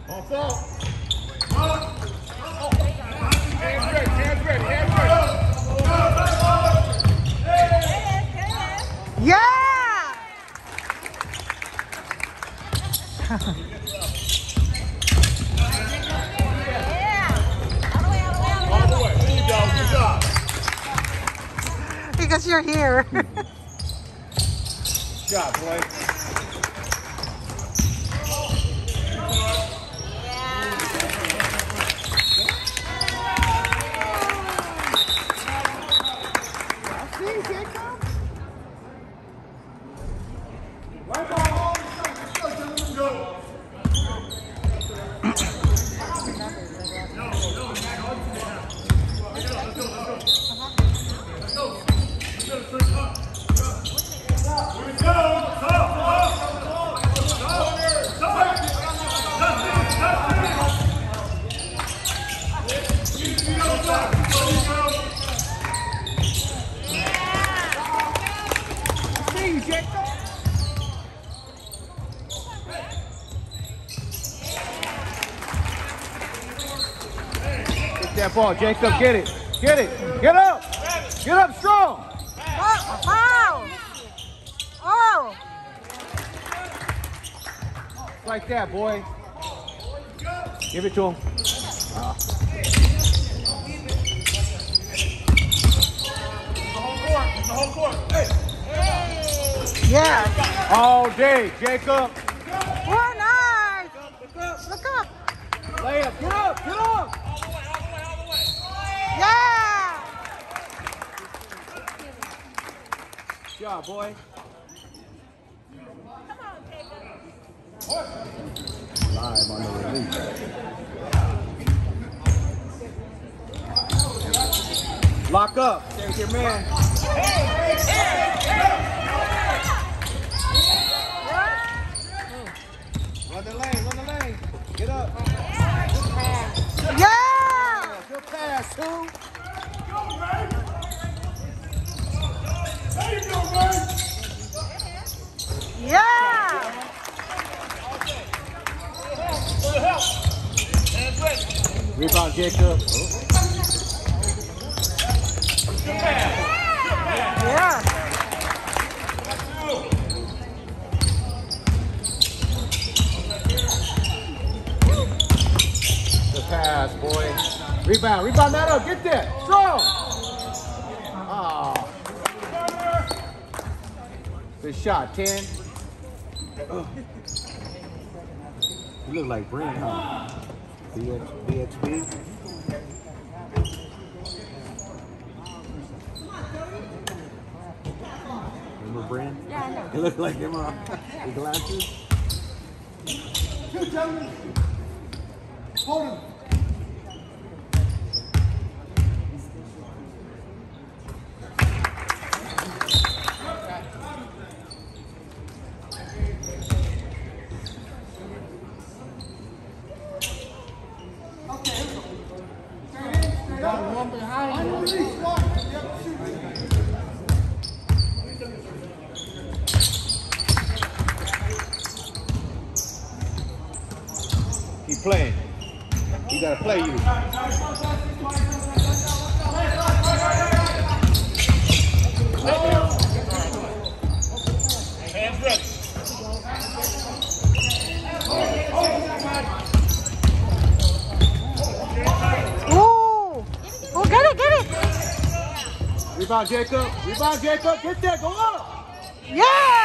On fault. Yeah! All the way. There you go. Good job. Because you're here. Good job, boy. That ball, Jacob, get it. Get it. Get up. Get up strong. Oh! Oh! Like that, boy. Give it to him. The whole court. Hey. Yeah. All day, Jacob. Oh, nice. Look up. Lay up. Get up. Get up. Yeah. Good job, boy. Live on the release. Lock up. There's your man. Run the lane. Run the lane. Get up. Yeah. Good pass, who? Yeah. Rebound, Jacob. Yeah. Good pass, boy. Rebound. Rebound that up. Get there. Strong. Oh. Good shot, 10. You look like Brent, huh? BXB. Remember Brent? Yeah, I know. You look like him, huh? The glasses. Hold him. Keep playing. He gotta play you. Hands ready. Ooh. Oh, get it, get it. Rebound, Jacob. Rebound, Jacob. Get there. Go up. Yeah.